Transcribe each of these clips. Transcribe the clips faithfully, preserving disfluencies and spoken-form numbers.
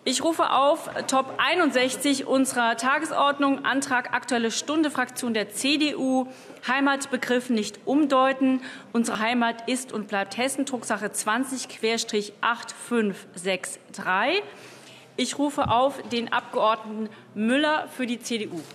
Ich rufe auf Top einundsechzig unserer Tagesordnung, Antrag Aktuelle Stunde, Fraktion der C D U, Heimatbegriff nicht umdeuten. Unsere Heimat ist und bleibt Hessen, Drucksache zwanzig acht fünf sechs drei. Ich rufe auf den Abgeordneten Müller für die C D U.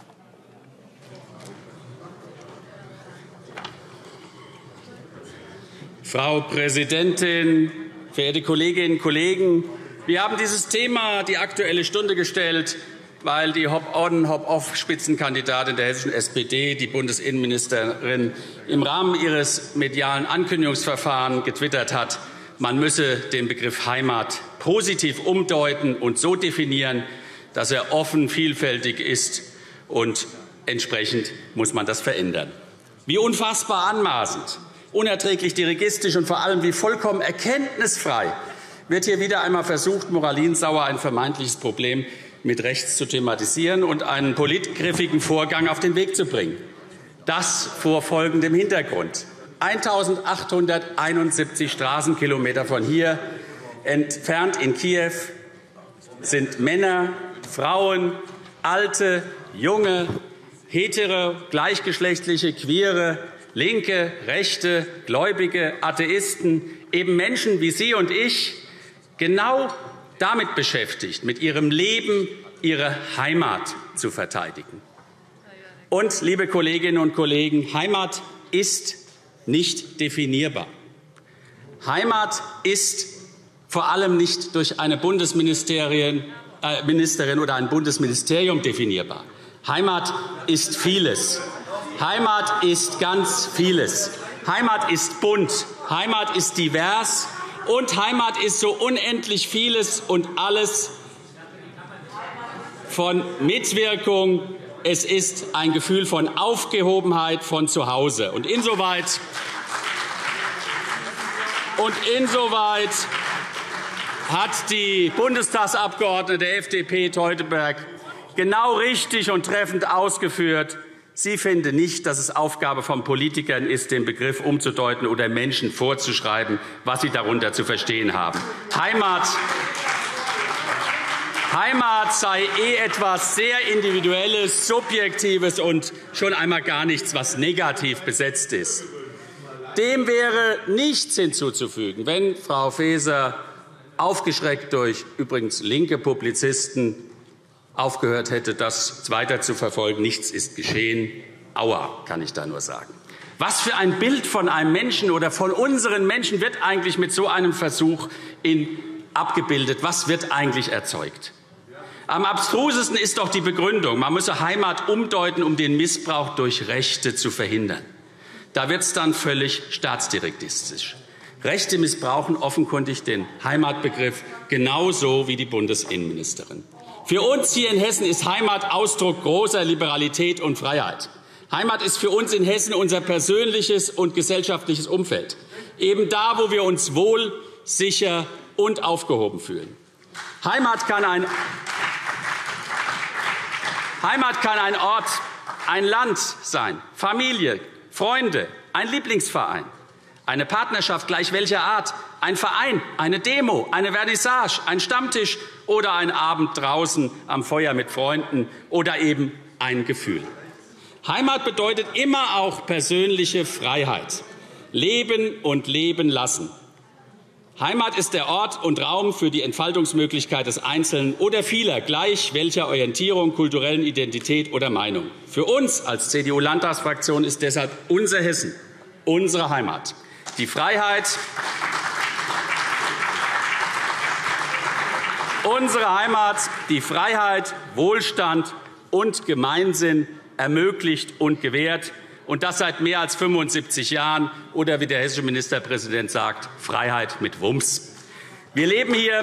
Frau Präsidentin, verehrte Kolleginnen und Kollegen! Wir haben dieses Thema die Aktuelle Stunde gestellt, weil die Hop-on, Hop-off-Spitzenkandidatin der hessischen S P D, die Bundesinnenministerin, im Rahmen ihres medialen Ankündigungsverfahrens getwittert hat, man müsse den Begriff Heimat positiv umdeuten und so definieren, dass er offen, vielfältig ist, und entsprechend muss man das verändern. Wie unfassbar anmaßend, unerträglich dirigistisch und vor allem wie vollkommen erkenntnisfrei wird hier wieder einmal versucht, moralinsauer ein vermeintliches Problem mit rechts zu thematisieren und einen politgriffigen Vorgang auf den Weg zu bringen. Das vor folgendem Hintergrund. eintausendachthunderteinundsiebzig Straßenkilometer von hier entfernt in Kiew sind Männer, Frauen, Alte, Junge, Hetero, gleichgeschlechtliche, Queere, Linke, Rechte, Gläubige, Atheisten, eben Menschen wie Sie und ich, genau damit beschäftigt, mit ihrem Leben ihre Heimat zu verteidigen. Und, liebe Kolleginnen und Kollegen, Heimat ist nicht definierbar. Heimat ist vor allem nicht durch eine Bundesministerin äh, Ministerin oder ein Bundesministerium definierbar. Heimat ist vieles. Heimat ist ganz vieles. Heimat ist bunt, Heimat ist divers, und Heimat ist so unendlich vieles und alles von Mitwirkung. Es ist ein Gefühl von Aufgehobenheit, von Zuhause. Und insoweit, und insoweit hat die Bundestagsabgeordnete der F D P Teuteberg genau richtig und treffend ausgeführt: Sie finde nicht, dass es Aufgabe von Politikern ist, den Begriff umzudeuten oder Menschen vorzuschreiben, was sie darunter zu verstehen haben. Heimat, Heimat sei eh etwas sehr Individuelles, Subjektives und schon einmal gar nichts, was negativ besetzt ist. Dem wäre nichts hinzuzufügen, wenn Frau Faeser, aufgeschreckt durch übrigens linke Publizisten, aufgehört hätte, das weiter zu verfolgen. Nichts ist geschehen. Aua, kann ich da nur sagen. Was für ein Bild von einem Menschen oder von unseren Menschen wird eigentlich mit so einem Versuch in, abgebildet? Was wird eigentlich erzeugt? Am abstrusesten ist doch die Begründung, man müsse Heimat umdeuten, um den Missbrauch durch Rechte zu verhindern. Da wird es dann völlig staatsdirektistisch. Rechte missbrauchen offenkundig den Heimatbegriff genauso wie die Bundesinnenministerin. Für uns hier in Hessen ist Heimat Ausdruck großer Liberalität und Freiheit. Heimat ist für uns in Hessen unser persönliches und gesellschaftliches Umfeld, eben da, wo wir uns wohl, sicher und aufgehoben fühlen. Heimat kann ein, Heimat kann ein Ort, ein Land sein, Familie, Freunde, ein Lieblingsverein, eine Partnerschaft gleich welcher Art, ein Verein, eine Demo, eine Vernissage, ein Stammtisch oder ein Abend draußen am Feuer mit Freunden oder eben ein Gefühl. Heimat bedeutet immer auch persönliche Freiheit. Leben und leben lassen. Heimat ist der Ort und Raum für die Entfaltungsmöglichkeit des Einzelnen oder vieler, gleich welcher Orientierung, kulturellen Identität oder Meinung. Für uns als C D U-Landtagsfraktion ist deshalb unser Hessen unsere Heimat. Die Freiheit, unsere Heimat, die Freiheit, Wohlstand und Gemeinsinn ermöglicht und gewährt, und das seit mehr als fünfundsiebzig Jahren, oder wie der hessische Ministerpräsident sagt, Freiheit mit Wumms. Wir leben hier,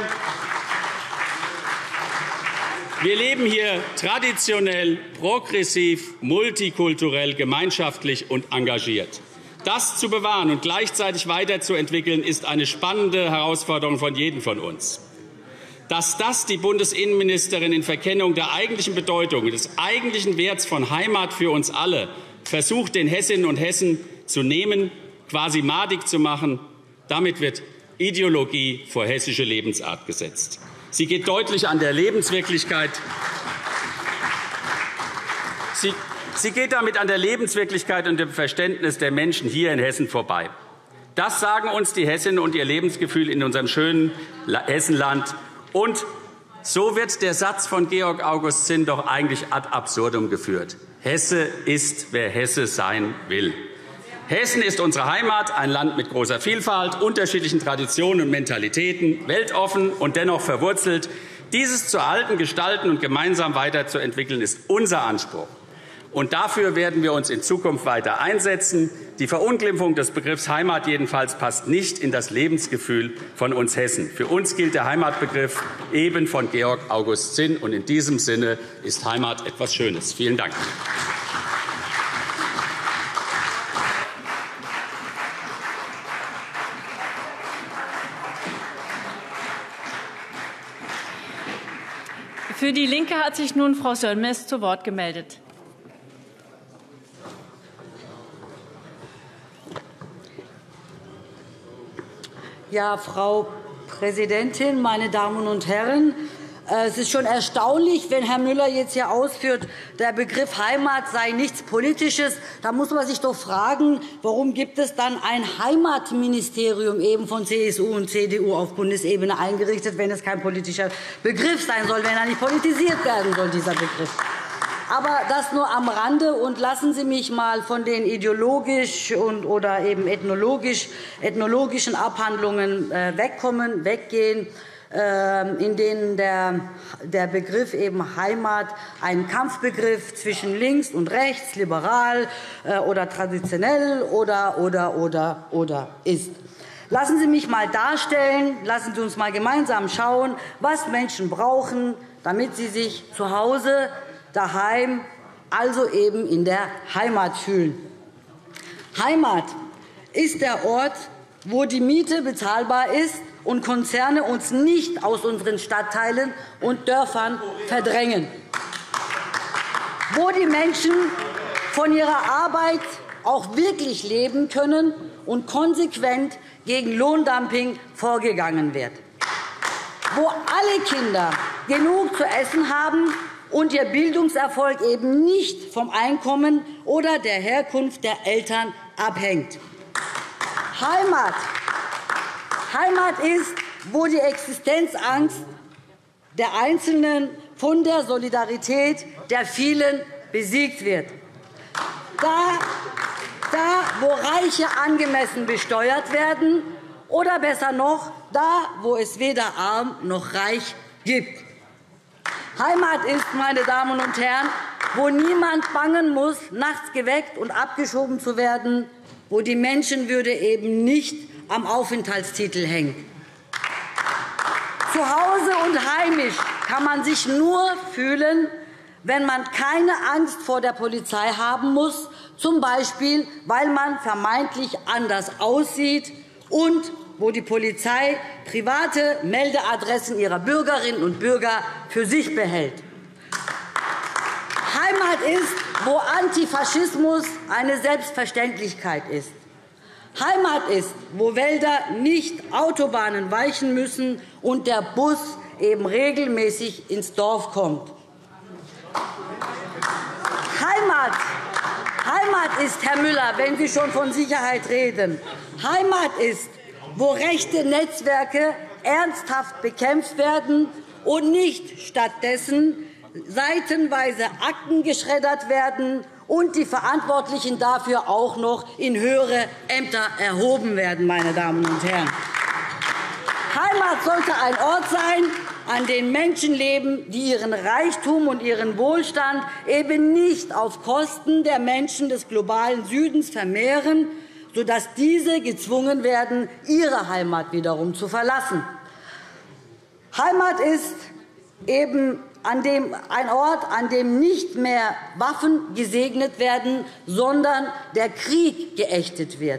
wir leben hier traditionell, progressiv, multikulturell, gemeinschaftlich und engagiert. Das zu bewahren und gleichzeitig weiterzuentwickeln, ist eine spannende Herausforderung von jedem von uns. Dass das die Bundesinnenministerin in Verkennung der eigentlichen Bedeutung, des eigentlichen Werts von Heimat für uns alle versucht, den Hessinnen und Hessen zu nehmen, quasi madig zu machen, damit wird Ideologie vor hessische Lebensart gesetzt. Sie geht deutlich an der Lebenswirklichkeit Sie, sie geht damit an der Lebenswirklichkeit und dem Verständnis der Menschen hier in Hessen vorbei. Das sagen uns die Hessinnen und ihr Lebensgefühl in unserem schönen Hessenland. Und so wird der Satz von Georg August Zinn doch eigentlich ad absurdum geführt. Hesse ist, wer Hesse sein will. Hessen ist unsere Heimat, ein Land mit großer Vielfalt, unterschiedlichen Traditionen und Mentalitäten, weltoffen und dennoch verwurzelt. Dieses zu erhalten, gestalten und gemeinsam weiterzuentwickeln, ist unser Anspruch. Und dafür werden wir uns in Zukunft weiter einsetzen. Die Verunglimpfung des Begriffs Heimat jedenfalls passt nicht in das Lebensgefühl von uns Hessen. Für uns gilt der Heimatbegriff eben von Georg August Zinn. Und in diesem Sinne ist Heimat etwas Schönes. Vielen Dank. Für die Linke hat sich nun Frau Sönmez zu Wort gemeldet. Ja, Frau Präsidentin, meine Damen und Herren! Es ist schon erstaunlich, wenn Herr Müller jetzt hier ausführt, der Begriff Heimat sei nichts Politisches. Da muss man sich doch fragen, warum gibt es dann ein Heimatministerium eben von C S U und C D U auf Bundesebene eingerichtet, wenn es kein politischer Begriff sein soll, wenn er nicht politisiert werden soll, dieser Begriff. Aber das nur am Rande. Und lassen Sie mich mal von den ideologisch und oder eben ethnologisch, ethnologischen Abhandlungen wegkommen, weggehen, in denen der, der Begriff eben Heimat ein Kampfbegriff zwischen links und rechts, liberal oder traditionell oder, oder, oder, oder ist. Lassen Sie mich mal darstellen, lassen Sie uns mal gemeinsam schauen, was Menschen brauchen, damit sie sich zu Hause, daheim, also eben in der Heimat fühlen. Heimat ist der Ort, wo die Miete bezahlbar ist und Konzerne uns nicht aus unseren Stadtteilen und Dörfern verdrängen, wo die Menschen von ihrer Arbeit auch wirklich leben können und konsequent gegen Lohndumping vorgegangen wird, wo alle Kinder genug zu essen haben und ihr Bildungserfolg eben nicht vom Einkommen oder der Herkunft der Eltern abhängt. Heimat Heimat ist, wo die Existenzangst der Einzelnen von der Solidarität der Vielen besiegt wird. Da, da, wo Reiche angemessen besteuert werden, oder besser noch, da, wo es weder arm noch reich gibt. Heimat ist, meine Damen und Herren, wo niemand bangen muss, nachts geweckt und abgeschoben zu werden, wo die Menschenwürde eben nicht am Aufenthaltstitel hängt. Zu Hause und heimisch kann man sich nur fühlen, wenn man keine Angst vor der Polizei haben muss, z. B. weil man vermeintlich anders aussieht und wo die Polizei private Meldeadressen ihrer Bürgerinnen und Bürger für sich behält. Heimat ist, wo Antifaschismus eine Selbstverständlichkeit ist. Heimat ist, wo Wälder nicht Autobahnen weichen müssen und der Bus eben regelmäßig ins Dorf kommt. Heimat, Heimat ist, Herr Müller, wenn Sie schon von Sicherheit reden, Heimat ist, wo rechte Netzwerke ernsthaft bekämpft werden und nicht stattdessen seitenweise Akten geschreddert werden und die Verantwortlichen dafür auch noch in höhere Ämter erhoben werden. Meine Damen und Herren. Heimat sollte ein Ort sein, an dem Menschen leben, die ihren Reichtum und ihren Wohlstand eben nicht auf Kosten der Menschen des globalen Südens vermehren, sodass diese gezwungen werden, ihre Heimat wiederum zu verlassen. Heimat ist eben an dem, ein Ort, an dem nicht mehr Waffen gesegnet werden, sondern der Krieg geächtet wird.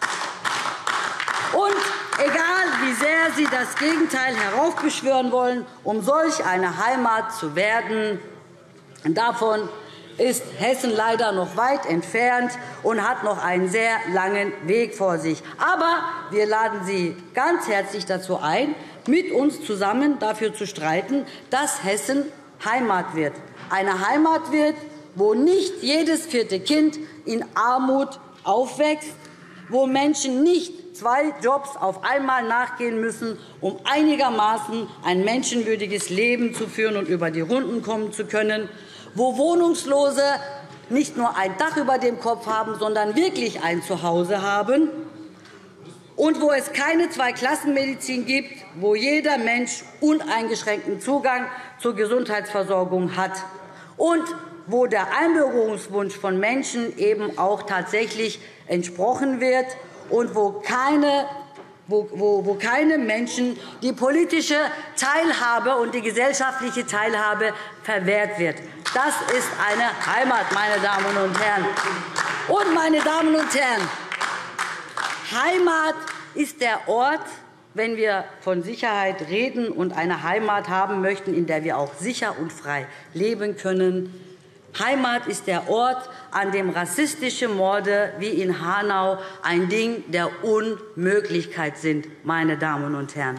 Und egal, wie sehr Sie das Gegenteil heraufbeschwören wollen, um solch eine Heimat zu werden, davon ist Hessen leider noch weit entfernt und hat noch einen sehr langen Weg vor sich. Aber wir laden Sie ganz herzlich dazu ein, mit uns zusammen dafür zu streiten, dass Hessen Heimat wird. Eine Heimat wird, wo nicht jedes vierte Kind in Armut aufwächst, wo Menschen nicht zwei Jobs auf einmal nachgehen müssen, um einigermaßen ein menschenwürdiges Leben zu führen und über die Runden kommen zu können, wo Wohnungslose nicht nur ein Dach über dem Kopf haben, sondern wirklich ein Zuhause haben, und wo es keine Zweiklassenmedizin gibt, wo jeder Mensch uneingeschränkten Zugang zur Gesundheitsversorgung hat und wo der Einbürgerungswunsch von Menschen eben auch tatsächlich entsprochen wird und wo keine, wo, wo, wo keine Menschen die politische Teilhabe und die gesellschaftliche Teilhabe verwehrt wird. Das ist eine Heimat, meine Damen und Herren. Und, meine Damen und Herren, Heimat ist der Ort, wenn wir von Sicherheit reden und eine Heimat haben möchten, in der wir auch sicher und frei leben können. Heimat ist der Ort, an dem rassistische Morde wie in Hanau ein Ding der Unmöglichkeit sind, meine Damen und Herren.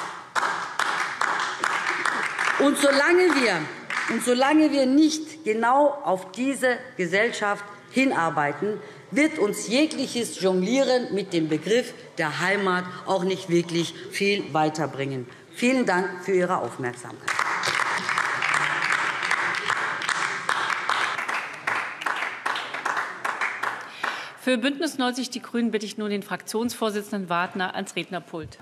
Und solange wir, und solange wir nicht genau auf diese Gesellschaft hinarbeiten, wird uns jegliches Jonglieren mit dem Begriff der Heimat auch nicht wirklich viel weiterbringen. Vielen Dank für Ihre Aufmerksamkeit. Für Bündnis neunzig Die Grünen bitte ich nun den Fraktionsvorsitzenden Wagner ans Rednerpult.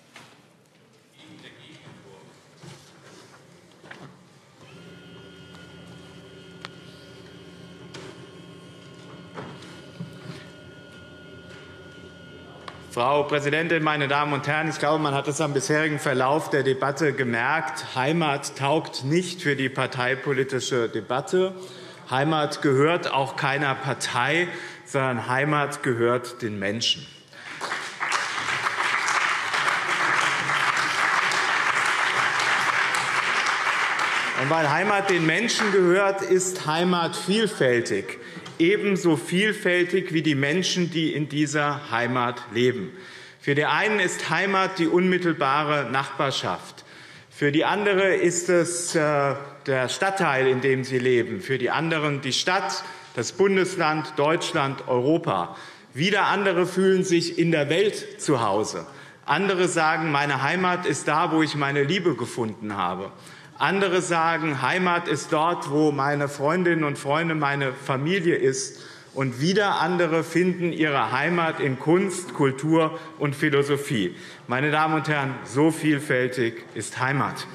Frau Präsidentin, meine Damen und Herren! Ich glaube, man hat es am bisherigen Verlauf der Debatte gemerkt. Heimat taugt nicht für die parteipolitische Debatte. Heimat gehört auch keiner Partei, sondern Heimat gehört den Menschen. Und weil Heimat den Menschen gehört, ist Heimat vielfältig. Ebenso vielfältig wie die Menschen, die in dieser Heimat leben. Für die einen ist Heimat die unmittelbare Nachbarschaft. Für die andere ist es äh, der Stadtteil, in dem sie leben. Für die anderen die Stadt, das Bundesland, Deutschland, Europa. Wieder andere fühlen sich in der Welt zu Hause. Andere sagen, meine Heimat ist da, wo ich meine Liebe gefunden habe. Andere sagen, Heimat ist dort, wo meine Freundinnen und Freunde, meine Familie ist. Und wieder andere finden ihre Heimat in Kunst, Kultur und Philosophie. Meine Damen und Herren, so vielfältig ist Heimat.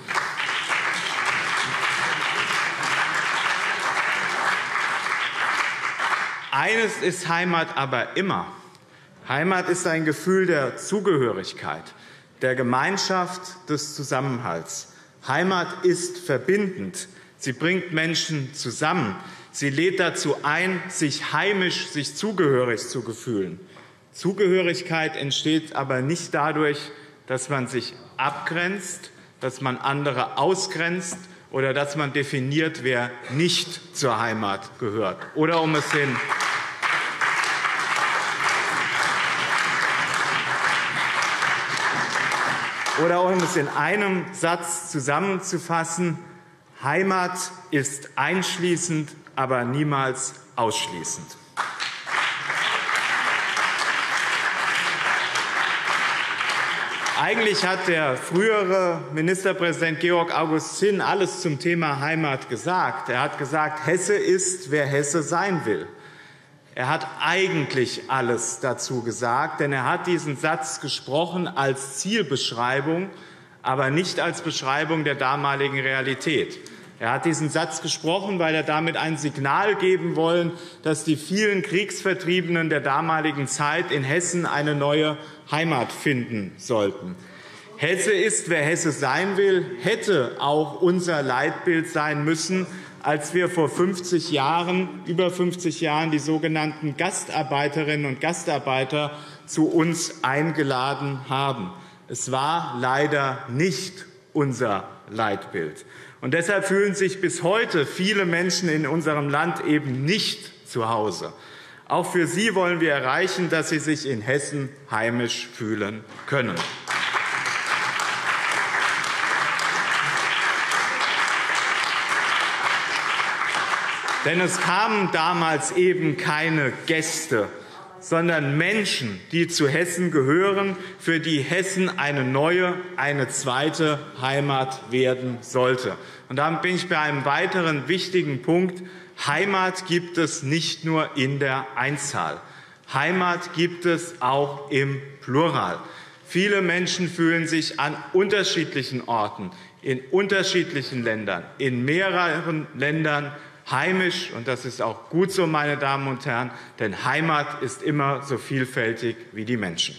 Eines ist Heimat aber immer. Heimat ist ein Gefühl der Zugehörigkeit, der Gemeinschaft, des Zusammenhalts. Heimat ist verbindend. Sie bringt Menschen zusammen. Sie lädt dazu ein, sich heimisch, sich zugehörig zu fühlen. Zugehörigkeit entsteht aber nicht dadurch, dass man sich abgrenzt, dass man andere ausgrenzt oder dass man definiert, wer nicht zur Heimat gehört. Oder um es in Oder um es in einem Satz zusammenzufassen, Heimat ist einschließend, aber niemals ausschließend. Eigentlich hat der frühere Ministerpräsident Georg August Zinn alles zum Thema Heimat gesagt. Er hat gesagt, Hesse ist, wer Hesse sein will. Er hat eigentlich alles dazu gesagt, denn er hat diesen Satz gesprochen als Zielbeschreibung, aber nicht als Beschreibung der damaligen Realität. Er hat diesen Satz gesprochen, weil er damit ein Signal geben wollte, dass die vielen Kriegsvertriebenen der damaligen Zeit in Hessen eine neue Heimat finden sollten. Hesse ist, wer Hesse sein will, hätte auch unser Leitbild sein müssen, als wir vor fünfzig Jahren, über fünfzig Jahren die sogenannten Gastarbeiterinnen und Gastarbeiter zu uns eingeladen haben. Es war leider nicht unser Leitbild. Und deshalb fühlen sich bis heute viele Menschen in unserem Land eben nicht zu Hause. Auch für sie wollen wir erreichen, dass sie sich in Hessen heimisch fühlen können. Denn es kamen damals eben keine Gäste, sondern Menschen, die zu Hessen gehören, für die Hessen eine neue, eine zweite Heimat werden sollte. Und damit bin ich bei einem weiteren wichtigen Punkt. Heimat gibt es nicht nur in der Einzahl. Heimat gibt es auch im Plural. Viele Menschen fühlen sich an unterschiedlichen Orten, in unterschiedlichen Ländern, in mehreren Ländern heimisch. Und das ist auch gut so, meine Damen und Herren, denn Heimat ist immer so vielfältig wie die Menschen.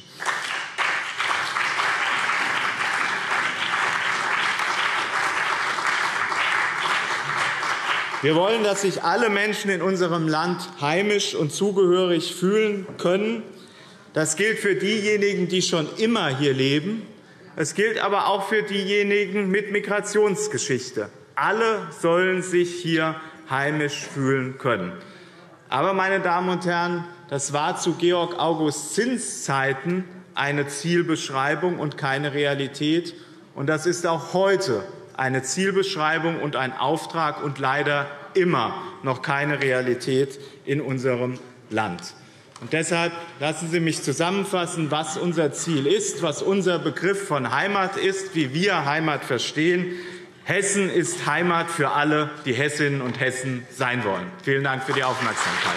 Wir wollen, dass sich alle Menschen in unserem Land heimisch und zugehörig fühlen können. Das gilt für diejenigen, die schon immer hier leben. Es gilt aber auch für diejenigen mit Migrationsgeschichte. Alle sollen sich hier heimisch fühlen können. Aber, meine Damen und Herren, das war zu Georg August Zinns Zeiten eine Zielbeschreibung und keine Realität. Und das ist auch heute eine Zielbeschreibung und ein Auftrag und leider immer noch keine Realität in unserem Land. Und deshalb lassen Sie mich zusammenfassen, was unser Ziel ist, was unser Begriff von Heimat ist, wie wir Heimat verstehen. Hessen ist Heimat für alle, die Hessinnen und Hessen sein wollen. Vielen Dank für die Aufmerksamkeit.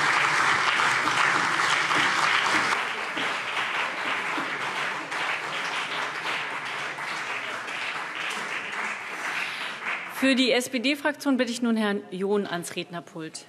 Für die S P D-Fraktion bitte ich nun Herrn John ans Rednerpult.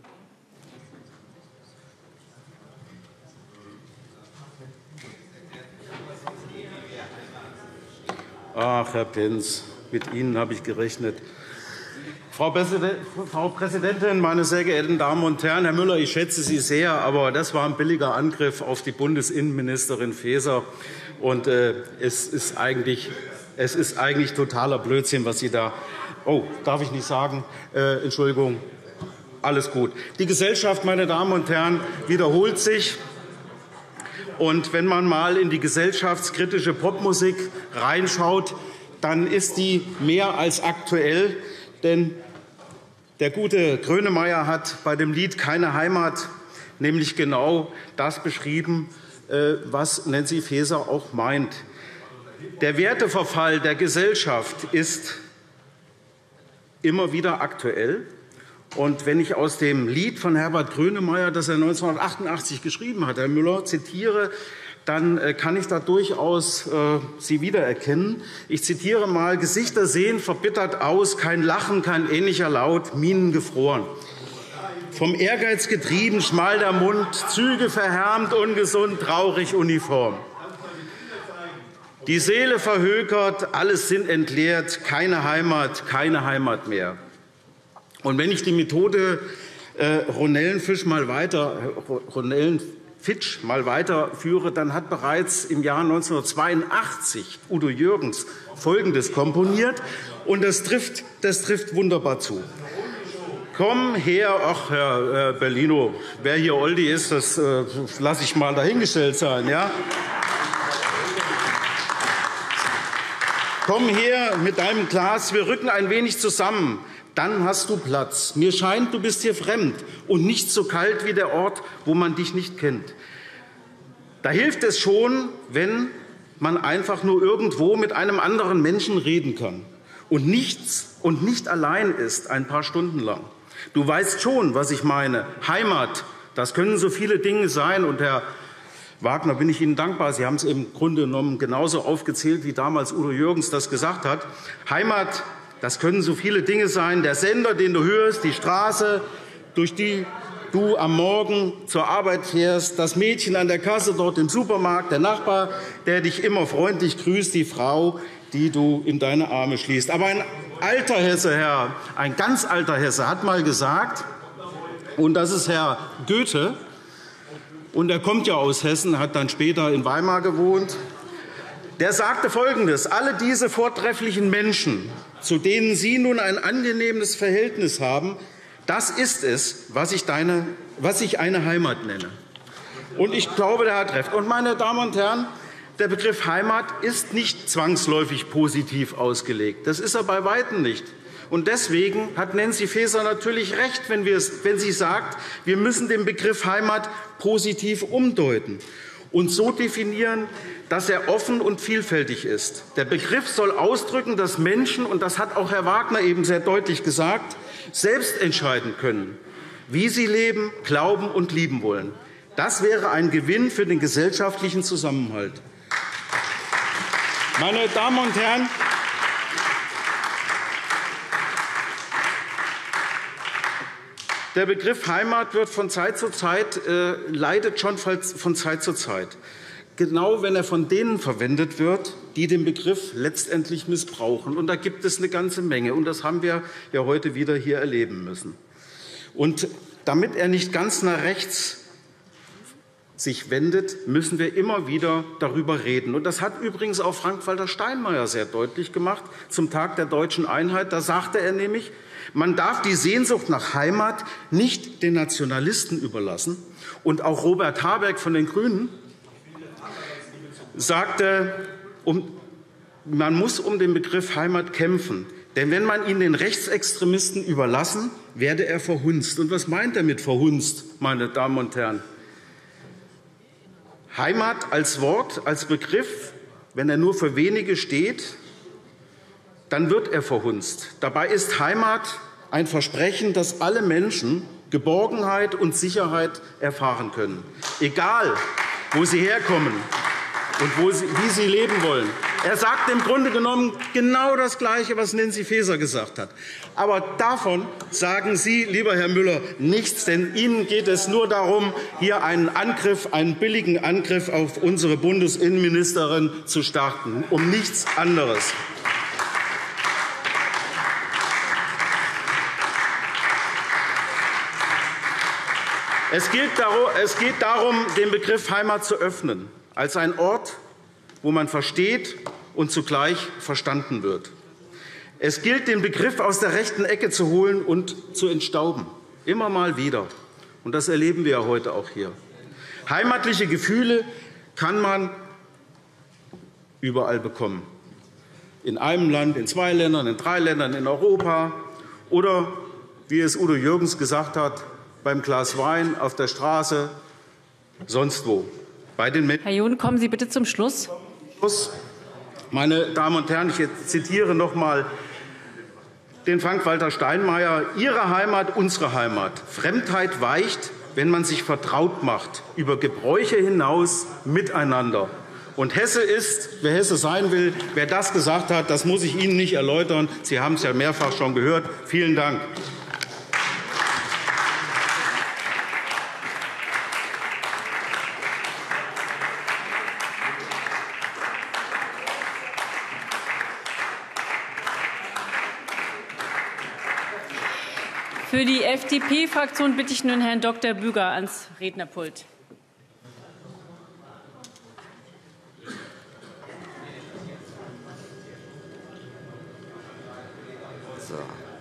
Ach, Herr Pentz, mit Ihnen habe ich gerechnet. Frau Präsidentin, meine sehr geehrten Damen und Herren! Herr Müller, ich schätze Sie sehr, aber das war ein billiger Angriff auf die Bundesinnenministerin Faeser. Und, äh, es, ist eigentlich, es ist eigentlich totaler Blödsinn, was Sie da. Oh, darf ich nicht sagen? Äh, Entschuldigung. Alles gut. Die Gesellschaft, meine Damen und Herren, wiederholt sich. Und wenn man mal in die gesellschaftskritische Popmusik reinschaut, dann ist die mehr als aktuell. Denn der gute Grönemeyer hat bei dem Lied »Keine Heimat« nämlich genau das beschrieben, was Nancy Faeser auch meint. Der Werteverfall der Gesellschaft ist immer wieder aktuell. Und wenn ich aus dem Lied von Herbert Grönemeyer, das er neunzehnhundertachtundachtzig geschrieben hat, Herr Müller, zitiere, dann kann ich da durchaus äh, Sie wiedererkennen. Ich zitiere mal: Gesichter sehen verbittert aus, kein Lachen, kein ähnlicher Laut, Mienen gefroren. Vom Ehrgeiz getrieben, schmal der Mund, Züge verhärmt, ungesund, traurig, uniform. Die Seele verhökert, alles Sinn entleert, keine Heimat, keine Heimat mehr. Und wenn ich die Methode äh, Ronellenfisch mal weiter, Ronellenfitsch mal weiterführe, dann hat bereits im Jahr neunzehnhundertzweiundachtzig Udo Jürgens Folgendes komponiert, und das trifft, das trifft wunderbar zu. Komm her, ach Herr Bellino, wer hier Oldi ist, das äh, lasse ich mal dahingestellt sein. Ja? Komm her mit deinem Glas, wir rücken ein wenig zusammen. Dann hast du Platz. Mir scheint, du bist hier fremd und nicht so kalt wie der Ort, wo man dich nicht kennt. Da hilft es schon, wenn man einfach nur irgendwo mit einem anderen Menschen reden kann und, nichts, und nicht allein ist ein paar Stunden lang. Du weißt schon, was ich meine. Heimat, das können so viele Dinge sein. Und Herr Wagner, bin ich Ihnen dankbar. Sie haben es im Grunde genommen genauso aufgezählt, wie damals Udo Jürgens das gesagt hat. Heimat, das können so viele Dinge sein. Der Sender, den du hörst, die Straße, durch die du am Morgen zur Arbeit fährst, das Mädchen an der Kasse dort im Supermarkt, der Nachbar, der dich immer freundlich grüßt, die Frau, die du in deine Arme schließt. Aber ein alter Hesse, Herr, ein ganz alter Hesse, hat mal gesagt, und das ist Herr Goethe, und er kommt ja aus Hessen, hat dann später in Weimar gewohnt, der sagte Folgendes: Alle diese vortrefflichen Menschen, zu denen Sie nun ein angenehmes Verhältnis haben, das ist es, was ich, deine, was ich eine Heimat nenne. Und ich glaube, der hat recht. Und, meine Damen und Herren, Der Begriff Heimat ist nicht zwangsläufig positiv ausgelegt. Das ist er bei Weitem nicht. Und deswegen hat Nancy Faeser natürlich recht, wenn, wir es, wenn sie sagt, wir müssen den Begriff Heimat positiv umdeuten und so definieren, dass er offen und vielfältig ist. Der Begriff soll ausdrücken, dass Menschen, und das hat auch Herr Wagner eben sehr deutlich gesagt, selbst entscheiden können, wie sie leben, glauben und lieben wollen. Das wäre ein Gewinn für den gesellschaftlichen Zusammenhalt. Meine Damen und Herren, der Begriff Heimat wird von Zeit zu Zeit, äh, leidet schon von Zeit zu Zeit. Genau wenn er von denen verwendet wird, die den Begriff letztendlich missbrauchen. Und da gibt es eine ganze Menge. Und das haben wir ja heute wieder hier erleben müssen. Und damit er nicht ganz nach rechts sich wendet, müssen wir immer wieder darüber reden. Und das hat übrigens auch Frank-Walter Steinmeier sehr deutlich gemacht zum Tag der Deutschen Einheit. Da sagte er nämlich, man darf die Sehnsucht nach Heimat nicht den Nationalisten überlassen. Und auch Robert Habeck von den GRÜNEN sagte, um, man muss um den Begriff Heimat kämpfen. Denn wenn man ihn den Rechtsextremisten überlassen, werde er verhunzt. Und was meint er mit verhunzt, meine Damen und Herren? Heimat als Wort, als Begriff, wenn er nur für wenige steht, dann wird er verhunzt. Dabei ist Heimat ein Versprechen, dass alle Menschen Geborgenheit und Sicherheit erfahren können, egal wo sie herkommen und wo sie, wie sie leben wollen. Er sagt im Grunde genommen genau das Gleiche, was Nancy Faeser gesagt hat. Aber davon sagen Sie, lieber Herr Müller, nichts, denn Ihnen geht es nur darum, hier einen Angriff, einen billigen Angriff auf unsere Bundesinnenministerin zu starten, um nichts anderes. Es geht darum, den Begriff Heimat zu öffnen, als ein Ort, wo man versteht und zugleich verstanden wird. Es gilt, den Begriff aus der rechten Ecke zu holen und zu entstauben, immer mal wieder. Und das erleben wir ja heute auch hier. Heimatliche Gefühle kann man überall bekommen. In einem Land, in zwei Ländern, in drei Ländern, in Europa oder, wie es Udo Jürgens gesagt hat, beim Glas Wein, auf der Straße, sonst wo. Bei den Menschen. Herr John, kommen Sie bitte zum Schluss. Meine Damen und Herren, ich zitiere noch einmal den Frank-Walter Steinmeier. Ihre Heimat, unsere Heimat. Fremdheit weicht, wenn man sich vertraut macht, über Gebräuche hinaus miteinander. Und Hesse ist, wer Hesse sein will, wer das gesagt hat, das muss ich Ihnen nicht erläutern. Sie haben es ja mehrfach schon gehört. Vielen Dank. Für die F D P-Fraktion bitte ich nun Herrn Doktor Büger ans Rednerpult. So.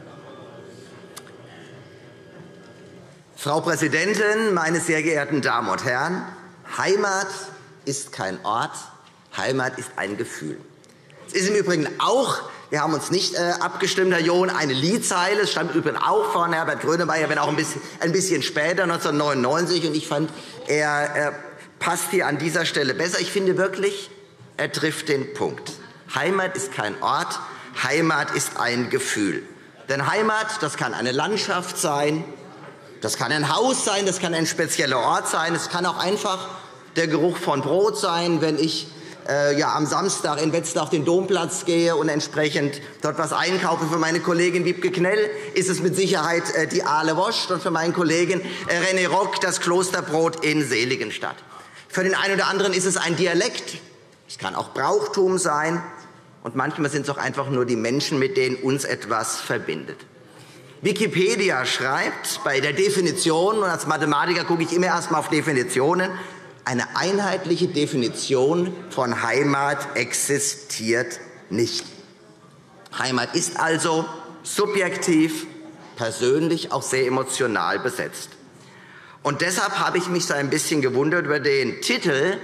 Frau Präsidentin, meine sehr geehrten Damen und Herren! Heimat ist kein Ort, Heimat ist ein Gefühl. Es ist im Übrigen auch, wir haben uns nicht äh, abgestimmt, Herr John, eine Liedzeile. Es stand im Übrigen auch von Herbert Grönemeyer, wenn auch ein bisschen, ein bisschen später, neunzehnhundertneunundneunzig. Und ich fand, er, er passt hier an dieser Stelle besser. Ich finde wirklich, er trifft den Punkt. Heimat ist kein Ort, Heimat ist ein Gefühl. Denn Heimat, das kann eine Landschaft sein, das kann ein Haus sein, das kann ein spezieller Ort sein, es kann auch einfach der Geruch von Brot sein, wenn ich äh, ja, am Samstag in Wetzlar auf den Domplatz gehe und entsprechend dort was einkaufe. Für meine Kollegin Wiebke Knell ist es mit Sicherheit äh, die Aale Wurst und für meinen Kollegen äh, René Rock das Klosterbrot in Seligenstadt. Für den einen oder anderen ist es ein Dialekt, es kann auch Brauchtum sein und manchmal sind es auch einfach nur die Menschen, mit denen uns etwas verbindet. Wikipedia schreibt bei der Definition, und als Mathematiker gucke ich immer erst mal auf Definitionen, eine einheitliche Definition von Heimat existiert nicht. Heimat ist also subjektiv, persönlich, auch sehr emotional besetzt. Und deshalb habe ich mich so ein bisschen gewundert über den Titel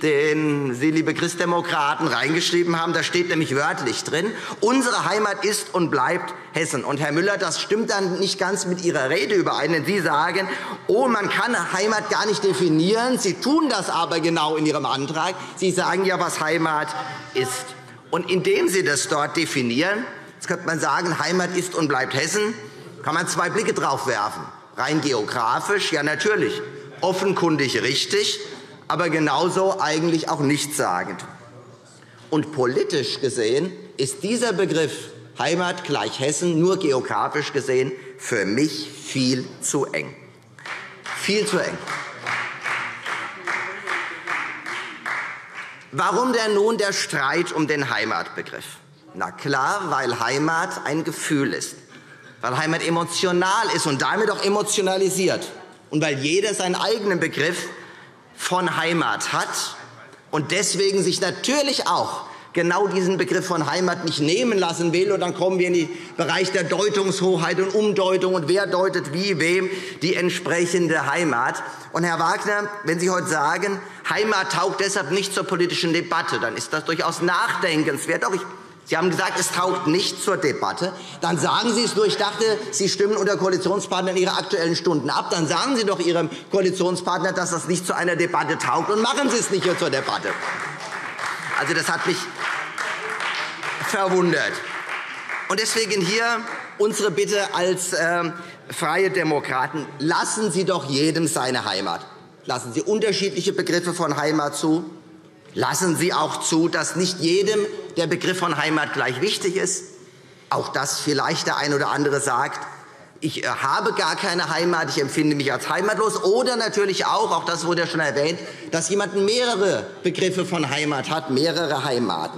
den Sie, liebe Christdemokraten, reingeschrieben haben. Da steht nämlich wörtlich drin, unsere Heimat ist und bleibt Hessen. Und Herr Müller, das stimmt dann nicht ganz mit Ihrer Rede überein, denn Sie sagen, oh, man kann Heimat gar nicht definieren. Sie tun das aber genau in Ihrem Antrag. Sie sagen ja, was Heimat ist. Und indem Sie das dort definieren, jetzt könnte man sagen, Heimat ist und bleibt Hessen, kann man zwei Blicke drauf werfen. Rein geografisch, ja natürlich, offenkundig richtig, aber genauso eigentlich auch nichtssagend. Und politisch gesehen ist dieser Begriff Heimat gleich Hessen nur geografisch gesehen für mich viel zu eng. Viel zu eng. Warum denn nun der Streit um den Heimatbegriff? Na klar, weil Heimat ein Gefühl ist, weil Heimat emotional ist und damit auch emotionalisiert und weil jeder seinen eigenen Begriff von Heimat hat und deswegen sich natürlich auch genau diesen Begriff von Heimat nicht nehmen lassen will. Und dann kommen wir in den Bereich der Deutungshoheit und Umdeutung und wer deutet wie wem die entsprechende Heimat. Und Herr Wagner, wenn Sie heute sagen, Heimat taugt deshalb nicht zur politischen Debatte, dann ist das durchaus nachdenkenswert. Doch ich Sie haben gesagt, es taugt nicht zur Debatte. Dann sagen Sie es nur. Ich dachte, Sie stimmen unter Koalitionspartnern Ihre Aktuellen Stunden ab. Dann sagen Sie doch Ihrem Koalitionspartner, dass das nicht zu einer Debatte taugt, und machen Sie es nicht hier zur Debatte. Also das hat mich verwundert. Und deswegen hier unsere Bitte als äh, Freie Demokraten. Lassen Sie doch jedem seine Heimat. Lassen Sie unterschiedliche Begriffe von Heimat zu. Lassen Sie auch zu, dass nicht jedem der Begriff von Heimat gleich wichtig ist. Auch dass vielleicht der eine oder andere sagt, ich habe gar keine Heimat, ich empfinde mich als heimatlos. Oder natürlich auch, auch das wurde ja schon erwähnt, dass jemand mehrere Begriffe von Heimat hat, mehrere Heimaten.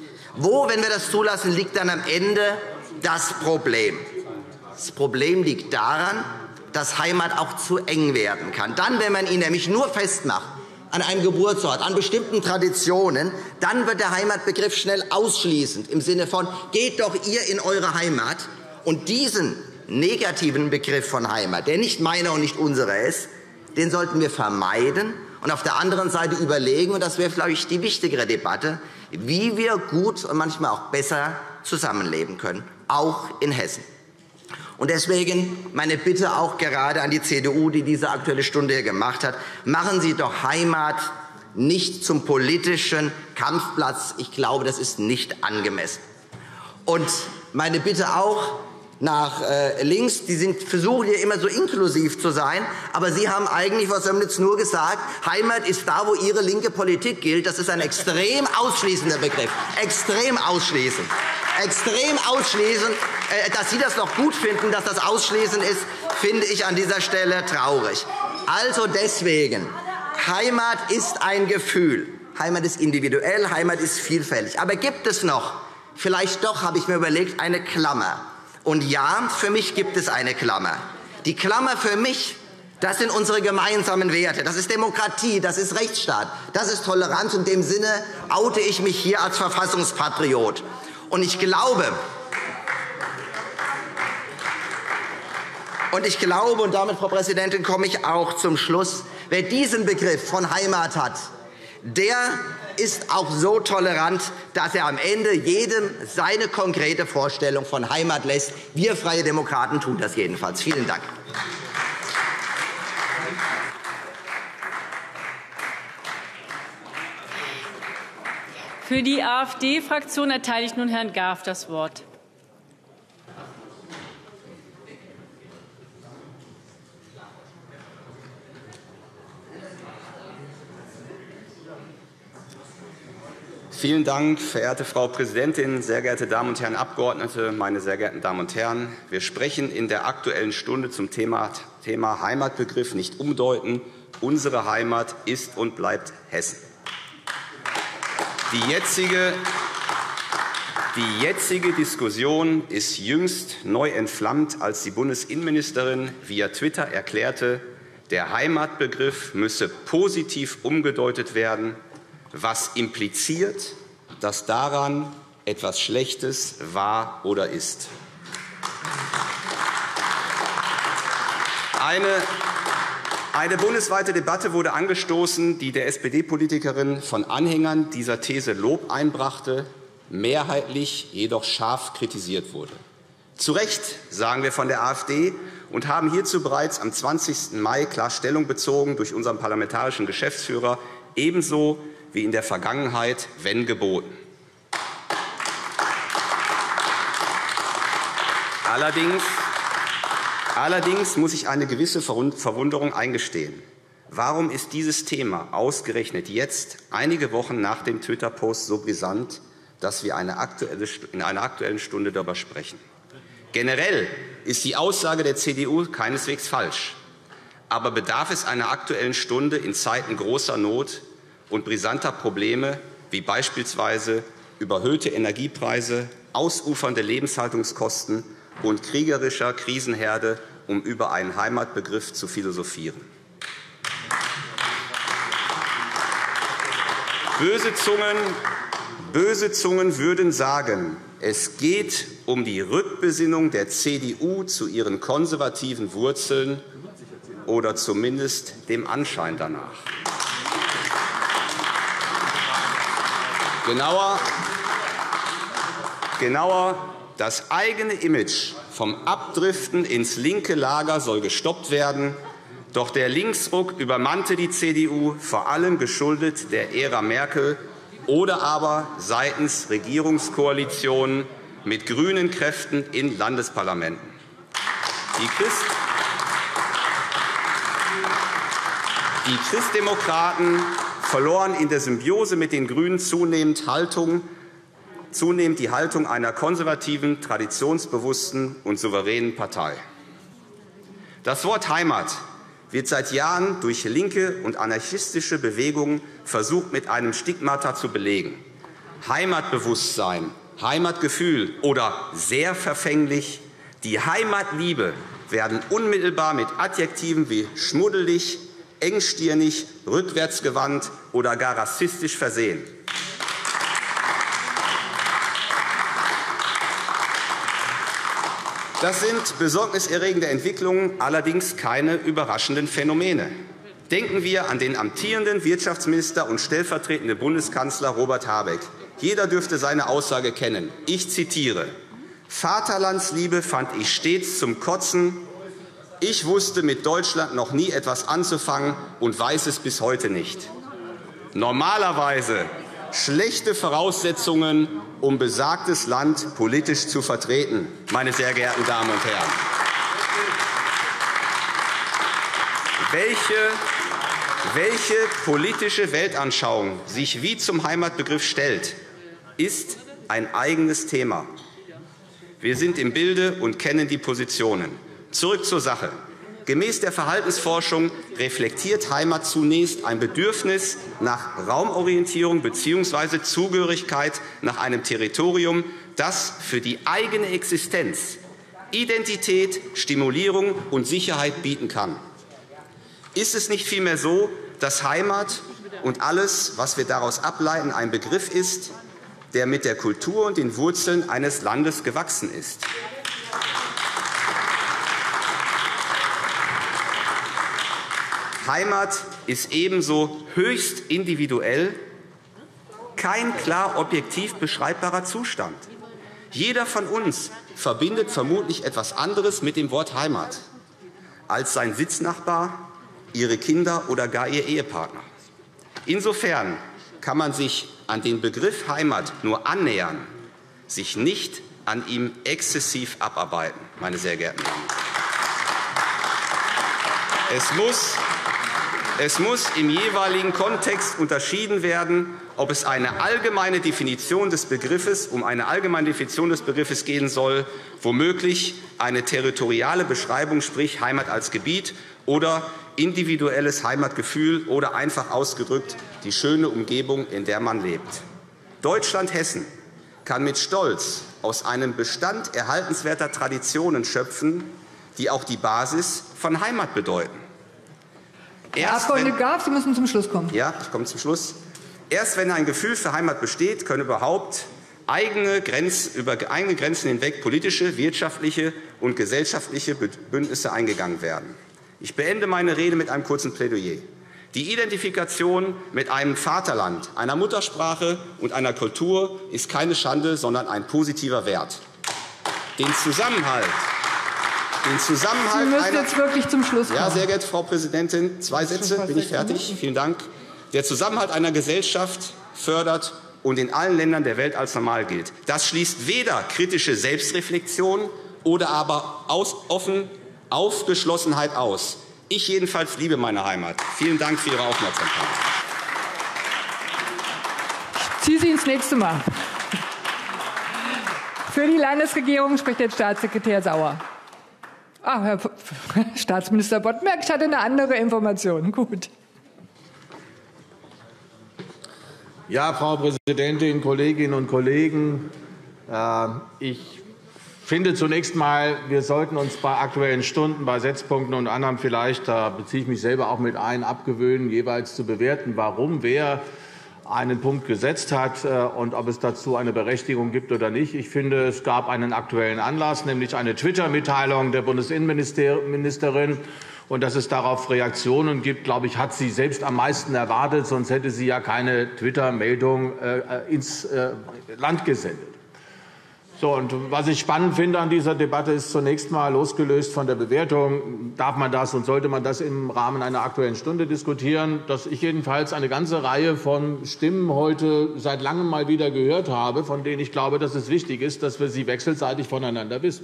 Wo, wenn wir das zulassen, liegt dann am Ende das Problem? Das Problem liegt daran, dass Heimat auch zu eng werden kann. Dann, wenn man ihn nämlich nur festmacht an einem Geburtsort, an bestimmten Traditionen, dann wird der Heimatbegriff schnell ausschließend im Sinne von, geht doch ihr in eure Heimat. Und diesen negativen Begriff von Heimat, der nicht meiner und nicht unserer ist, den sollten wir vermeiden und auf der anderen Seite überlegen, und das wäre, glaube ich, die wichtigere Debatte, wie wir gut und manchmal auch besser zusammenleben können, auch in Hessen. Und deswegen meine Bitte auch gerade an die C D U, die diese Aktuelle Stunde hier gemacht hat, machen Sie doch Heimat nicht zum politischen Kampfplatz. Ich glaube, das ist nicht angemessen. Und meine Bitte auch nach äh, links, die sind, versuchen hier immer so inklusiv zu sein, aber Sie haben eigentlich, Frau Sömnitz, nur gesagt, Heimat ist da, wo Ihre linke Politik gilt. Das ist ein extrem ausschließender Begriff. Extrem ausschließend. Extrem ausschließend. Äh, dass Sie das noch gut finden, dass das ausschließend ist, finde ich an dieser Stelle traurig. Also deswegen, Heimat ist ein Gefühl. Heimat ist individuell, Heimat ist vielfältig. Aber gibt es noch, vielleicht doch, habe ich mir überlegt, eine Klammer? Und ja, für mich gibt es eine Klammer. Die Klammer für mich, das sind unsere gemeinsamen Werte. Das ist Demokratie, das ist Rechtsstaat, das ist Toleranz. In dem Sinne oute ich mich hier als Verfassungspatriot. Und ich glaube, und ich glaube, und damit, Frau Präsidentin, komme ich auch zum Schluss, wer diesen Begriff von Heimat hat, der ist auch so tolerant, dass er am Ende jedem seine konkrete Vorstellung von Heimat lässt. Wir Freie Demokraten tun das jedenfalls. Vielen Dank. Für die AfD-Fraktion erteile ich nun Herrn Garf das Wort. Vielen Dank, verehrte Frau Präsidentin, sehr geehrte Damen und Herren Abgeordnete, meine sehr geehrten Damen und Herren! Wir sprechen in der Aktuellen Stunde zum Thema, Thema Heimatbegriff nicht umdeuten. Unsere Heimat ist und bleibt Hessen. Die jetzige, die jetzige Diskussion ist jüngst neu entflammt, als die Bundesinnenministerin via Twitter erklärte, der Heimatbegriff müsse positiv umgedeutet werden, was impliziert, dass daran etwas Schlechtes war oder ist. Eine, Eine bundesweite Debatte wurde angestoßen, die der S P D-Politikerin von Anhängern dieser These Lob einbrachte, mehrheitlich jedoch scharf kritisiert wurde. Zu Recht, sagen wir von der AfD, und haben hierzu bereits am zwanzigsten Mai klar Stellung bezogen durch unseren parlamentarischen Geschäftsführer, ebenso wie in der Vergangenheit, wenn geboten. Allerdings, allerdings muss ich eine gewisse Verwunderung eingestehen. Warum ist dieses Thema ausgerechnet jetzt, einige Wochen nach dem Twitter-Post, so brisant, dass wir eine aktuelle, in einer Aktuellen Stunde darüber sprechen? Generell ist die Aussage der C D U keineswegs falsch. Aber bedarf es einer Aktuellen Stunde in Zeiten großer Not und brisanter Probleme, wie beispielsweise überhöhte Energiepreise, ausufernde Lebenshaltungskosten und kriegerischer Krisenherde, um über einen Heimatbegriff zu philosophieren? Böse Zungen, böse Zungen würden sagen, es geht um die Rückbesinnung der C D U zu ihren konservativen Wurzeln oder zumindest dem Anschein danach. Genauer, genauer, das eigene Image vom Abdriften ins linke Lager soll gestoppt werden. Doch der Linksruck übermannte die C D U, vor allem geschuldet der Ära Merkel oder aber seitens Regierungskoalitionen mit grünen Kräften in Landesparlamenten. Die, Christ die Christdemokraten verloren in der Symbiose mit den Grünen zunehmend, Haltung, zunehmend die Haltung einer konservativen, traditionsbewussten und souveränen Partei. Das Wort Heimat wird seit Jahren durch linke und anarchistische Bewegungen versucht, mit einem Stigmata zu belegen. Heimatbewusstsein, Heimatgefühl oder sehr verfänglich, die Heimatliebe werden unmittelbar mit Adjektiven wie schmuddelig, engstirnig, rückwärtsgewandt oder gar rassistisch versehen. Das sind besorgniserregende Entwicklungen, allerdings keine überraschenden Phänomene. Denken wir an den amtierenden Wirtschaftsminister und stellvertretenden Bundeskanzler Robert Habeck. Jeder dürfte seine Aussage kennen. Ich zitiere: Vaterlandsliebe fand ich stets zum Kotzen. Ich wusste mit Deutschland noch nie etwas anzufangen und weiß es bis heute nicht. Normalerweise schlechte Voraussetzungen, um besagtes Land politisch zu vertreten, meine sehr geehrten Damen und Herren. Welche, welche politische Weltanschauung sich wie zum Heimatbegriff stellt, ist ein eigenes Thema. Wir sind im Bilde und kennen die Positionen. Zurück zur Sache. Gemäß der Verhaltensforschung reflektiert Heimat zunächst ein Bedürfnis nach Raumorientierung bzw. Zugehörigkeit nach einem Territorium, das für die eigene Existenz Identität, Stimulierung und Sicherheit bieten kann. Ist es nicht vielmehr so, dass Heimat und alles, was wir daraus ableiten, ein Begriff ist, der mit der Kultur und den Wurzeln eines Landes gewachsen ist? Heimat ist ebenso höchst individuell, kein klar objektiv beschreibbarer Zustand. Jeder von uns verbindet vermutlich etwas anderes mit dem Wort Heimat als sein Sitznachbar, ihre Kinder oder gar ihr Ehepartner. Insofern kann man sich an den Begriff Heimat nur annähern, sich nicht an ihm exzessiv abarbeiten, meine sehr geehrten Damen und Herren. Es muss Es muss im jeweiligen Kontext unterschieden werden, ob es eine allgemeine Definition des Begriffes, um eine allgemeine Definition des Begriffes gehen soll, womöglich eine territoriale Beschreibung, sprich Heimat als Gebiet, oder individuelles Heimatgefühl oder einfach ausgedrückt die schöne Umgebung, in der man lebt. Deutschland-Hessen kann mit Stolz aus einem Bestand erhaltenswerter Traditionen schöpfen, die auch die Basis von Heimat bedeuten. Herr Abgeordneter Graf, Sie müssen zum Schluss kommen. Ja, ich komme zum Schluss. Erst wenn ein Gefühl für Heimat besteht, können überhaupt eigene Grenz, über eigene Grenzen hinweg politische, wirtschaftliche und gesellschaftliche Bündnisse eingegangen werden. Ich beende meine Rede mit einem kurzen Plädoyer. Die Identifikation mit einem Vaterland, einer Muttersprache und einer Kultur ist keine Schande, sondern ein positiver Wert. Den Zusammenhalt, den Zusammenhalt Sie müssen einer, jetzt wirklich zum Schluss kommen. Ja, sehr geehrte Frau Präsidentin, zwei Sätze, bin ich fertig. Vielen Dank. Der Zusammenhalt einer Gesellschaft fördert und in allen Ländern der Welt als normal gilt. Das schließt weder kritische Selbstreflexion oder aber aus, offen Aufgeschlossenheit aus. Ich jedenfalls liebe meine Heimat. Vielen Dank für Ihre Aufmerksamkeit. Ich ziehe Sie ins nächste Mal. Für die Landesregierung spricht jetzt Staatssekretär Sauer. Ah, Herr Staatsminister Boddenberg, ich hatte eine andere Information. Gut. Ja, Frau Präsidentin, Kolleginnen und Kollegen, ich finde zunächst einmal, wir sollten uns bei Aktuellen Stunden, bei Setzpunkten und anderem vielleicht, da beziehe ich mich selber auch mit ein, abgewöhnen, jeweils zu bewerten, warum wer einen Punkt gesetzt hat und ob es dazu eine Berechtigung gibt oder nicht. Ich finde, es gab einen aktuellen Anlass, nämlich eine Twitter-Mitteilung der Bundesinnenministerin. Und dass es darauf Reaktionen gibt, glaube ich, hat sie selbst am meisten erwartet. Sonst hätte sie ja keine Twitter-Meldung ins Land gesendet. So, und was ich spannend finde an dieser Debatte ist zunächst mal, losgelöst von der Bewertung, darf man das und sollte man das im Rahmen einer Aktuellen Stunde diskutieren, dass ich jedenfalls eine ganze Reihe von Stimmen heute seit langem mal wieder gehört habe, von denen ich glaube, dass es wichtig ist, dass wir sie wechselseitig voneinander wissen.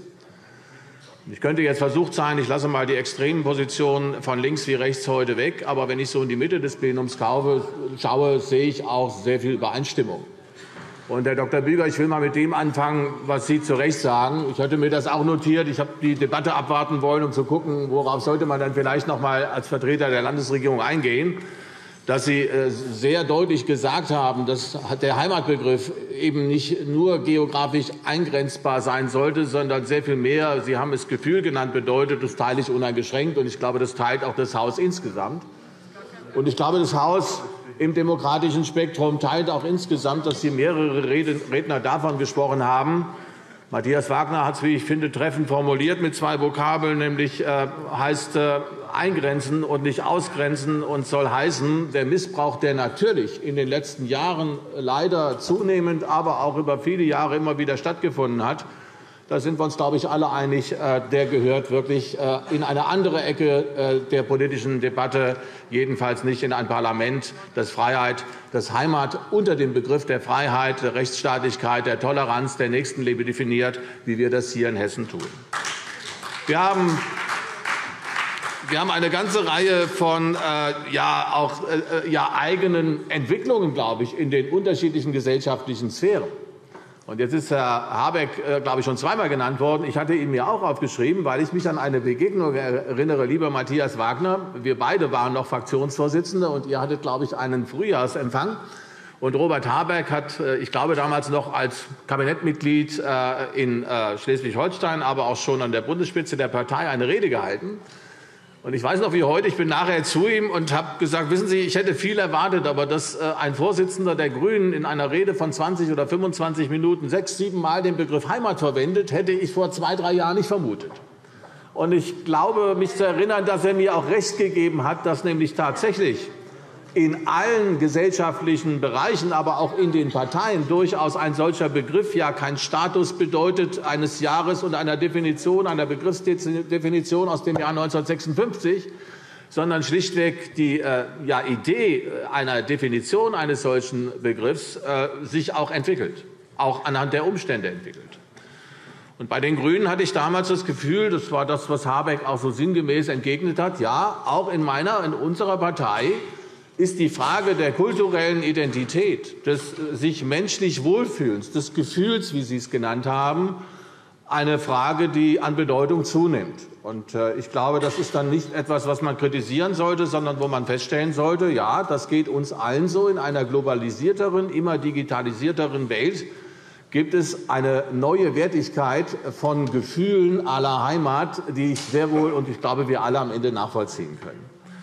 Ich könnte jetzt versucht sein, ich lasse mal die extremen Positionen von links wie rechts heute weg, aber wenn ich so in die Mitte des Plenums schaue, sehe ich auch sehr viel Übereinstimmung. Und Herr Doktor Büger, ich will mal mit dem anfangen, was Sie zu Recht sagen. Ich hatte mir das auch notiert. Ich habe die Debatte abwarten wollen, um zu gucken, worauf sollte man dann vielleicht noch mal als Vertreter der Landesregierung eingehen. Dass Sie sehr deutlich gesagt haben, dass der Heimatbegriff eben nicht nur geografisch eingrenzbar sein sollte, sondern sehr viel mehr, Sie haben es Gefühl genannt, bedeutet, das teile ich uneingeschränkt. Und ich glaube, das teilt auch das Haus insgesamt. Und ich glaube, das Haus im demokratischen Spektrum teilt auch insgesamt, dass Sie mehrere Redner davon gesprochen haben. Matthias Wagner hat es, wie ich finde, treffend formuliert mit zwei Vokabeln, nämlich äh, heißt äh, eingrenzen und nicht ausgrenzen und soll heißen, der Missbrauch, der natürlich in den letzten Jahren leider zunehmend, aber auch über viele Jahre immer wieder stattgefunden hat, da sind wir uns, glaube ich, alle einig, äh, der gehört wirklich äh, in eine andere Ecke äh, der politischen Debatte, jedenfalls nicht in ein Parlament, das Freiheit, das Heimat unter dem Begriff der Freiheit, der Rechtsstaatlichkeit, der Toleranz, der Nächstenliebe definiert, wie wir das hier in Hessen tun. Wir haben Wir haben eine ganze Reihe von äh, ja, auch, äh, ja, eigenen Entwicklungen, glaube ich, in den unterschiedlichen gesellschaftlichen Sphären. Und jetzt ist Herr Habeck, äh, glaube ich, schon zweimal genannt worden. Ich hatte ihn mir auch aufgeschrieben, weil ich mich an eine Begegnung erinnere, lieber Matthias Wagner. Wir beide waren noch Fraktionsvorsitzende, und ihr hattet, glaube ich, einen Frühjahrsempfang. Und Robert Habeck hat, ich glaube, damals noch als Kabinettmitglied in Schleswig-Holstein, aber auch schon an der Bundesspitze der Partei eine Rede gehalten. Und ich weiß noch wie heute, ich bin nachher zu ihm und habe gesagt, wissen Sie, ich hätte viel erwartet, aber dass ein Vorsitzender der GRÜNEN in einer Rede von zwanzig oder fünfundzwanzig Minuten sechs, sieben Mal den Begriff Heimat verwendet, hätte ich vor zwei, drei Jahren nicht vermutet. Und ich glaube, mich zu erinnern, dass er mir auch recht gegeben hat, dass nämlich tatsächlich in allen gesellschaftlichen Bereichen, aber auch in den Parteien durchaus ein solcher Begriff ja kein Status bedeutet eines Jahres und einer Definition, einer Begriffsdefinition aus dem Jahr neunzehnhundertsechsundfünfzig, sondern schlichtweg die äh, ja, Idee einer Definition eines solchen Begriffs äh, sich auch entwickelt, auch anhand der Umstände entwickelt. Und bei den GRÜNEN hatte ich damals das Gefühl, das war das, was Habeck auch so sinngemäß entgegnet hat, ja, auch in meiner, in unserer Partei ist die Frage der kulturellen Identität, des sich menschlich Wohlfühlens, des Gefühls, wie Sie es genannt haben, eine Frage, die an Bedeutung zunimmt. Und ich glaube, das ist dann nicht etwas, was man kritisieren sollte, sondern wo man feststellen sollte, ja, das geht uns allen so. In einer globalisierteren, immer digitalisierteren Welt gibt es eine neue Wertigkeit von Gefühlen aller Heimat, die ich sehr wohl und ich glaube, wir alle am Ende nachvollziehen können.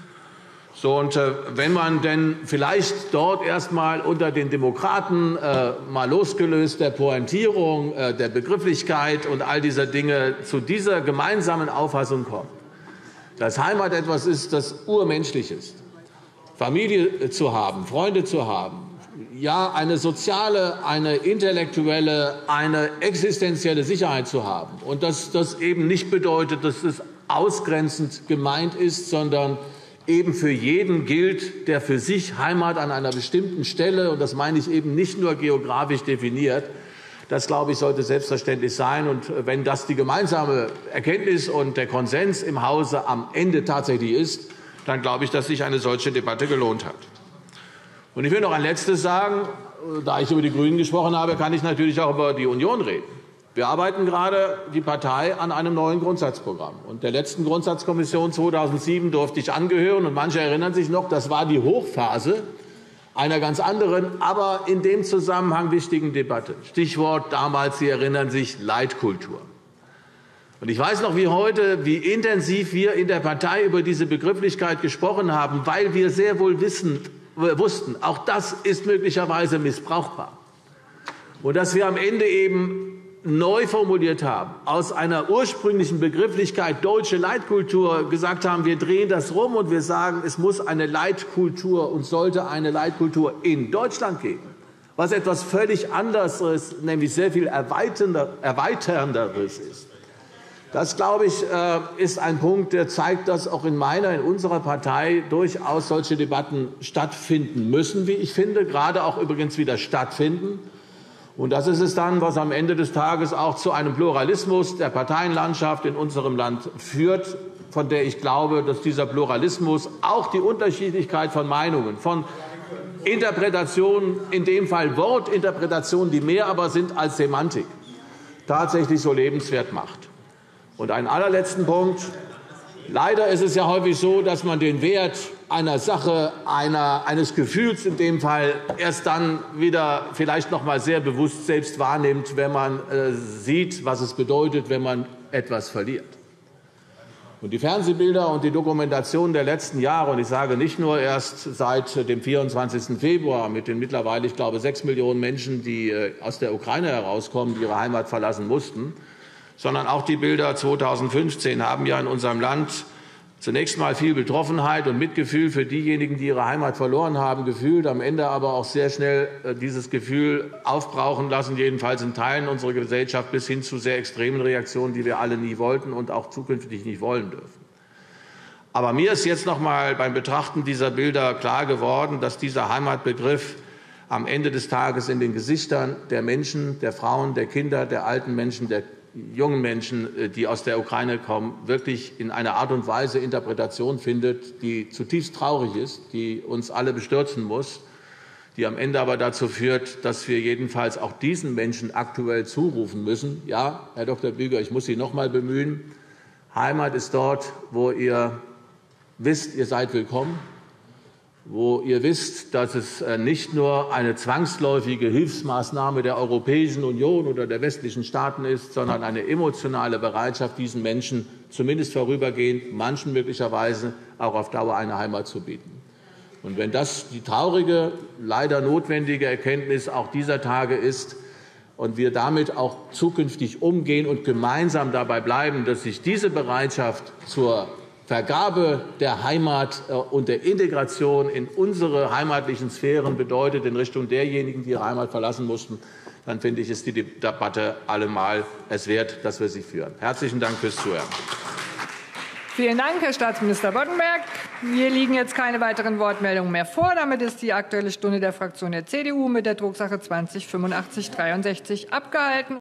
So, und äh, wenn man denn vielleicht dort erst mal unter den Demokraten äh, mal losgelöst der Pointierung, äh, der Begrifflichkeit und all dieser Dinge zu dieser gemeinsamen Auffassung kommt, dass Heimat etwas ist, das urmenschlich ist. Familie zu haben, Freunde zu haben, ja, eine soziale, eine intellektuelle, eine existenzielle Sicherheit zu haben. Und dass das eben nicht bedeutet, dass es ausgrenzend gemeint ist, sondern eben für jeden gilt, der für sich Heimat an einer bestimmten Stelle, und das meine ich eben nicht nur geografisch definiert, das, glaube ich, sollte selbstverständlich sein. Und wenn das die gemeinsame Erkenntnis und der Konsens im Hause am Ende tatsächlich ist, dann glaube ich, dass sich eine solche Debatte gelohnt hat. Und ich will noch ein Letztes sagen. Da ich über die GRÜNEN gesprochen habe, kann ich natürlich auch über die Union reden. Wir arbeiten gerade, die Partei, an einem neuen Grundsatzprogramm. Und der letzten Grundsatzkommission zweitausendsieben durfte ich angehören. Und manche erinnern sich noch, das war die Hochphase einer ganz anderen, aber in dem Zusammenhang wichtigen Debatte. Stichwort damals, Sie erinnern sich, Leitkultur. Und ich weiß noch wie heute, wie intensiv wir in der Partei über diese Begrifflichkeit gesprochen haben, weil wir sehr wohl wissen, wussten, auch das ist möglicherweise missbrauchbar. Und dass wir am Ende eben neu formuliert haben, aus einer ursprünglichen Begrifflichkeit deutsche Leitkultur gesagt haben, wir drehen das rum und wir sagen, es muss eine Leitkultur und sollte eine Leitkultur in Deutschland geben, was etwas völlig anderes, nämlich sehr viel erweiternderes ist. Das, glaube ich, ist ein Punkt, der zeigt, dass auch in meiner, in unserer Partei durchaus solche Debatten stattfinden müssen, wie ich finde, gerade auch übrigens wieder stattfinden. Und das ist es dann, was am Ende des Tages auch zu einem Pluralismus der Parteienlandschaft in unserem Land führt, von der ich glaube, dass dieser Pluralismus auch die Unterschiedlichkeit von Meinungen, von Interpretationen, in dem Fall Wortinterpretationen, die mehr aber sind als Semantik, tatsächlich so lebenswert macht. Und einen allerletzten Punkt. Leider ist es ja häufig so, dass man den Wert einer Sache, einer, eines Gefühls in dem Fall erst dann wieder vielleicht noch einmal sehr bewusst selbst wahrnimmt, wenn man äh, sieht, was es bedeutet, wenn man etwas verliert. Und die Fernsehbilder und die Dokumentation der letzten Jahre, und ich sage nicht nur erst seit dem vierundzwanzigsten Februar mit den mittlerweile, ich glaube, sechs Millionen Menschen, die äh, aus der Ukraine herauskommen, die ihre Heimat verlassen mussten, sondern auch die Bilder zweitausendfünfzehn haben ja in unserem Land zunächst einmal viel Betroffenheit und Mitgefühl für diejenigen, die ihre Heimat verloren haben, gefühlt, am Ende aber auch sehr schnell dieses Gefühl aufbrauchen lassen, jedenfalls in Teilen unserer Gesellschaft, bis hin zu sehr extremen Reaktionen, die wir alle nie wollten und auch zukünftig nicht wollen dürfen. Aber mir ist jetzt noch einmal beim Betrachten dieser Bilder klar geworden, dass dieser Heimatbegriff am Ende des Tages in den Gesichtern der Menschen, der Frauen, der Kinder, der alten Menschen, der jungen Menschen, die aus der Ukraine kommen, wirklich in einer Art und Weise Interpretation findet, die zutiefst traurig ist, die uns alle bestürzen muss, die am Ende aber dazu führt, dass wir jedenfalls auch diesen Menschen aktuell zurufen müssen. Ja, Herr Doktor Büger, ich muss Sie noch einmal bemühen. Heimat ist dort, wo ihr wisst, ihr seid willkommen, wo ihr wisst, dass es nicht nur eine zwangsläufige Hilfsmaßnahme der Europäischen Union oder der westlichen Staaten ist, sondern eine emotionale Bereitschaft, diesen Menschen zumindest vorübergehend, manchen möglicherweise auch auf Dauer eine Heimat zu bieten. Und wenn das die traurige, leider notwendige Erkenntnis auch dieser Tage ist und wir damit auch zukünftig umgehen und gemeinsam dabei bleiben, dass sich diese Bereitschaft zur Vergabe der Heimat und der Integration in unsere heimatlichen Sphären bedeutet in Richtung derjenigen, die ihre Heimat verlassen mussten, dann finde ich, ist die Debatte allemal es wert, dass wir sie führen. Herzlichen Dank fürs Zuhören. Vielen Dank, Herr Staatsminister Boddenberg. Mir liegen jetzt keine weiteren Wortmeldungen mehr vor. Damit ist die Aktuelle Stunde der Fraktion der C D U mit der Drucksache zwanzig fünfundachtzig dreiundsechzig abgehalten.